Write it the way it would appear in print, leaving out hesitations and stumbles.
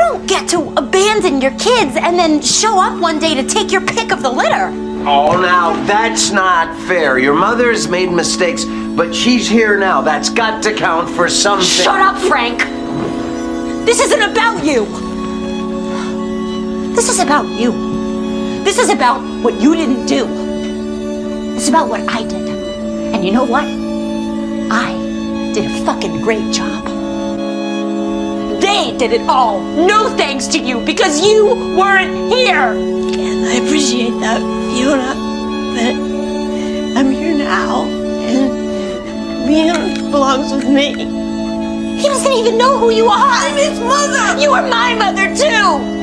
don't get to abandon your kids and then show up one day to take your pick of the litter. Oh, now, that's not fair. Your mother's made mistakes, but she's here now. That's got to count for something. Shut up, Frank! This isn't about you! This is about you. This is about what you didn't do. It's about what I did. And you know what? I did a fucking great job. They did it all, no thanks to you, because you weren't here! And I appreciate that, Fiona, but I'm here now, and Leon belongs with me. He doesn't even know who you are! I'm his mother! You are my mother, too!